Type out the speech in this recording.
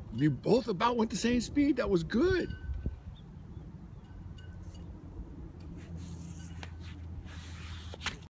You both about went the same speed. That was good.